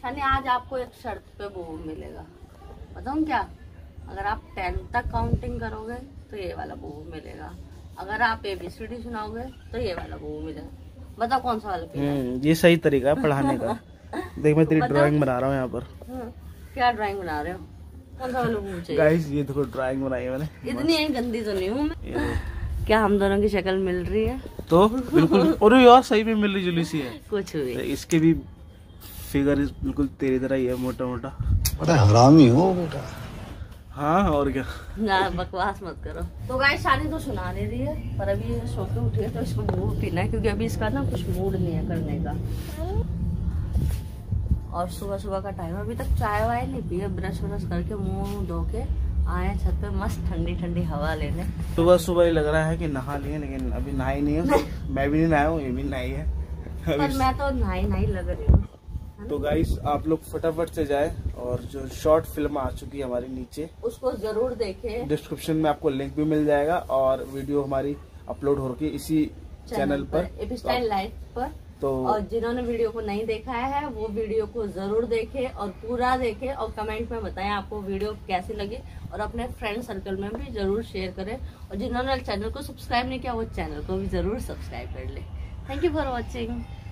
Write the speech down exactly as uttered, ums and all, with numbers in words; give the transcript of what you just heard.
यानी आज आपको एक शर्त पे वो मिलेगा, बताऊँ क्या? अगर आप टेन तक काउंटिंग करोगे तो ये वाला वो मिलेगा, अगर आप एबीसीडी सुनाओगे तो ये वाला वो मिलेगा। बताओ कौन सा वाला पीना है? ये सही तरीका है पढ़ाने का। देख मैं तेरी ड्राइंग बना रहा हूँ यहाँ पर। हाँ, क्या ड्राइंग बना रहे हो? कौन सा वाला वो चाहिए? गाइस ये देखो ड्राइंग बनाई मैंने। इतनी गंदी तो नहीं हूँ मैं। क्या हम दोनों की शक्ल मिल रही है? तो बिल्कुल, और यार सही में मिली जुली सी है कुछ भी। इसके भी फिगर बिल्कुल तेरी तरह ही है, मोटा मोटा। बड़ा हरामी हो बेटा। हाँ और क्या। ना बकवास मत करो। तो गाइस शानी तो सुना नहीं रही है, पर अभी ये सो के उठी है तो इसको मूड पीना है, क्योंकि अभी इसका ना कुछ मूड नहीं है करने का। और सुबह सुबह का टाइम, अभी तक चाय वाय नहीं पी है, ब्रश व्रश करके मुंह धो के आए छत पे मस्त ठंडी ठंडी हवा लेने। सुबह सुबह ही लग रहा है कि नहा लिए, लेकिन अभी नहाई नहीं है। मैं भी नहीं नहाया हूँ, ये भी नहाई है। पर मैं तो नहाई नहाई लग रही हूँ। तो गाइस आप लोग फटाफट से जाए और जो शॉर्ट फिल्म आ चुकी है हमारी नीचे, उसको जरूर देखें। डिस्क्रिप्शन में आपको लिंक भी मिल जाएगा और वीडियो हमारी अपलोड हो रही है इसी चैनल पर, एपीस्टाइल लाइफ पर। तो और जिन्होंने वीडियो को नहीं देखा है वो वीडियो को जरूर देखे और पूरा देखे और कमेंट में बताएं आपको वीडियो कैसी लगी, और अपने फ्रेंड सर्कल में भी जरूर शेयर करें। और जिन्होंने चैनल को सब्सक्राइब नहीं किया वो चैनल को भी जरूर सब्सक्राइब कर ले। Thank you for watching.